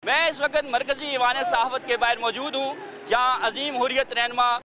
मैं इस वक्त मरकजी ईवान सहावत के बाहर मौजूद हूँ, जहाँ अजीम हुर्रियत रहनुमा